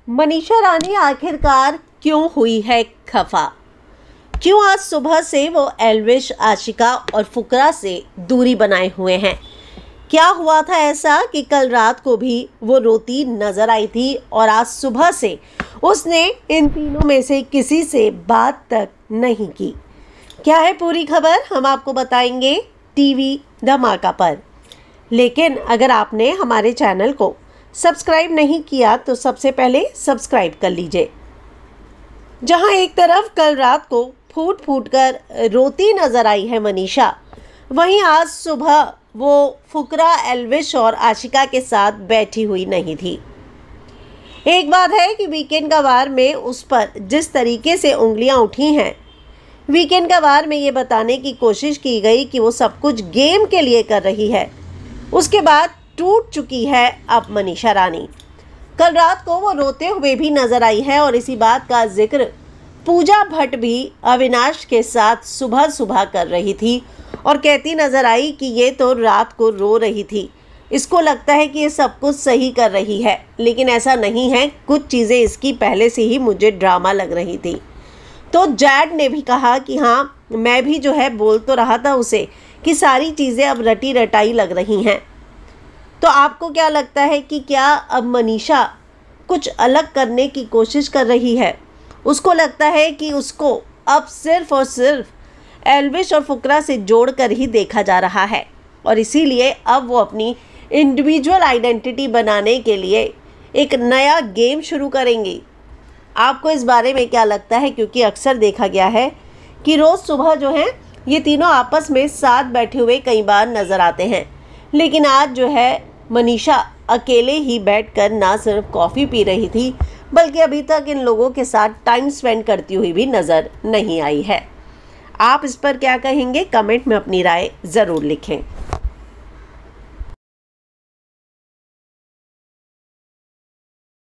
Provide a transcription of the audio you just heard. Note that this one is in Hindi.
मनीषा रानी आखिरकार क्यों हुई है खफा? क्यों आज सुबह से वो एल्विश, आशिका और फुकरा से दूरी बनाए हुए हैं? क्या हुआ था ऐसा कि कल रात को भी वो रोती नजर आई थी और आज सुबह से उसने इन तीनों में से किसी से बात तक नहीं की? क्या है पूरी खबर हम आपको बताएंगे टीवी धमाका पर। लेकिन अगर आपने हमारे चैनल को सब्सक्राइब नहीं किया तो सबसे पहले सब्सक्राइब कर लीजिए। जहां एक तरफ कल रात को फूट फूट कर रोती नजर आई है मनीषा, वहीं आज सुबह वो फुकरा, एल्विश और आशिका के साथ बैठी हुई नहीं थी। एक बात है कि वीकेंड का वार में उस पर जिस तरीके से उंगलियां उठी हैं, वीकेंड का वार में ये बताने की कोशिश की गई कि वो सब कुछ गेम के लिए कर रही है, उसके बाद टूट चुकी है अब मनीषा रानी। कल रात को वो रोते हुए भी नजर आई है और इसी बात का जिक्र पूजा भट्ट भी अविनाश के साथ सुबह सुबह कर रही थी और कहती नजर आई कि ये तो रात को रो रही थी, इसको लगता है कि ये सब कुछ सही कर रही है, लेकिन ऐसा नहीं है, कुछ चीज़ें इसकी पहले से ही मुझे ड्रामा लग रही थी। तो जैड ने भी कहा कि हाँ, मैं भी जो है बोल तो रहा था उसे कि सारी चीज़ें अब रटी रटाई लग रही हैं। तो आपको क्या लगता है कि क्या अब मनीषा कुछ अलग करने की कोशिश कर रही है? उसको लगता है कि उसको अब सिर्फ और सिर्फ एल्विश और फुकरा से जोड़कर ही देखा जा रहा है और इसीलिए अब वो अपनी इंडिविजुअल आइडेंटिटी बनाने के लिए एक नया गेम शुरू करेंगी। आपको इस बारे में क्या लगता है? क्योंकि अक्सर देखा गया है कि रोज़ सुबह जो है ये तीनों आपस में साथ बैठे हुए कई बार नज़र आते हैं, लेकिन आज जो है मनीषा अकेले ही बैठकर ना सिर्फ कॉफ़ी पी रही थी बल्कि अभी तक इन लोगों के साथ टाइम स्पेंड करती हुई भी नज़र नहीं आई है। आप इस पर क्या कहेंगे? कमेंट में अपनी राय ज़रूर लिखें।